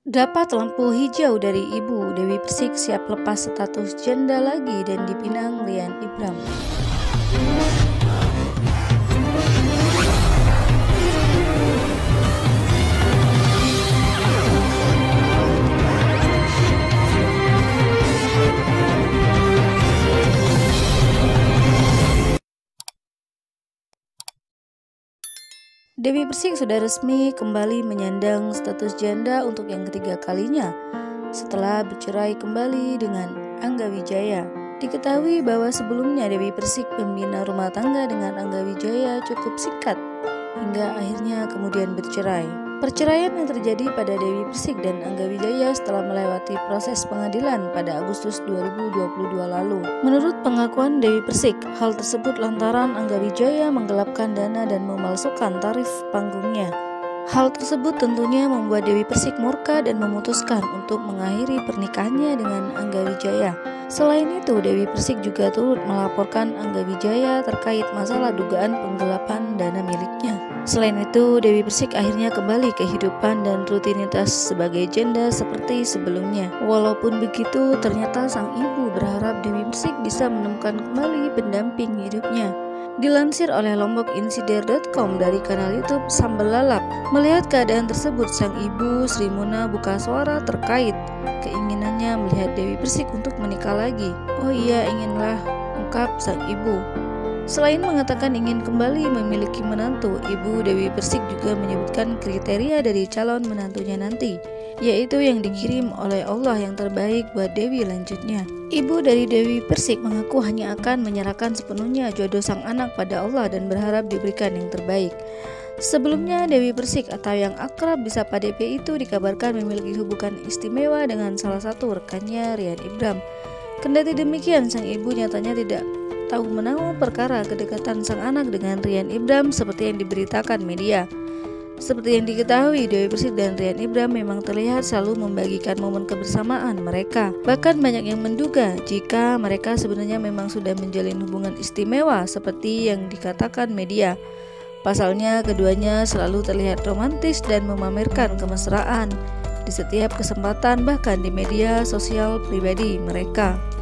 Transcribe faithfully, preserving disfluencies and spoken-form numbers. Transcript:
Dapat lampu hijau dari ibu, Dewi Persik siap lepas status janda lagi dan dipinang Ryan Ibram. Dewi Persik sudah resmi kembali menyandang status janda untuk yang ketiga kalinya setelah bercerai kembali dengan Angga Wijaya. Diketahui bahwa sebelumnya Dewi Persik membina rumah tangga dengan Angga Wijaya cukup singkat hingga akhirnya kemudian bercerai. Perceraian yang terjadi pada Dewi Persik dan Angga Wijaya setelah melewati proses pengadilan pada Agustus dua ribu dua puluh dua lalu. Menurut pengakuan Dewi Persik, hal tersebut lantaran Angga Wijaya menggelapkan dana dan memalsukan tarif panggungnya. Hal tersebut tentunya membuat Dewi Persik murka dan memutuskan untuk mengakhiri pernikahannya dengan Angga Wijaya. Selain itu, Dewi Persik juga turut melaporkan Angga Wijaya terkait masalah dugaan penggelapan dana miliknya. Selain itu, Dewi Persik akhirnya kembali kehidupan dan rutinitas sebagai janda seperti sebelumnya. Walaupun begitu, ternyata sang ibu berharap Dewi Persik bisa menemukan kembali pendamping hidupnya. Dilansir oleh lombok insider dot com dari kanal YouTube Sambal Lalap, melihat keadaan tersebut, sang ibu Sri Muna buka suara terkait keinginannya melihat Dewi Persik untuk menikah lagi. Oh iya, inginlah, ungkap sang ibu. Selain mengatakan ingin kembali memiliki menantu, ibu Dewi Persik juga menyebutkan kriteria dari calon menantunya nanti, yaitu yang dikirim oleh Allah yang terbaik buat Dewi lanjutnya. Ibu dari Dewi Persik mengaku hanya akan menyerahkan sepenuhnya jodoh sang anak pada Allah dan berharap diberikan yang terbaik. Sebelumnya, Dewi Persik atau yang akrab disapa D P itu dikabarkan memiliki hubungan istimewa dengan salah satu rekannya, Ryan Ibram. Kendati demikian, sang ibu nyatanya tidak tahu menahu perkara kedekatan sang anak dengan Ryan Ibram seperti yang diberitakan media. Seperti yang diketahui, Dewi Persik dan Ryan Ibram memang terlihat selalu membagikan momen kebersamaan mereka. Bahkan banyak yang menduga jika mereka sebenarnya memang sudah menjalin hubungan istimewa seperti yang dikatakan media. Pasalnya, keduanya selalu terlihat romantis dan memamerkan kemesraan di setiap kesempatan, bahkan di media sosial pribadi mereka.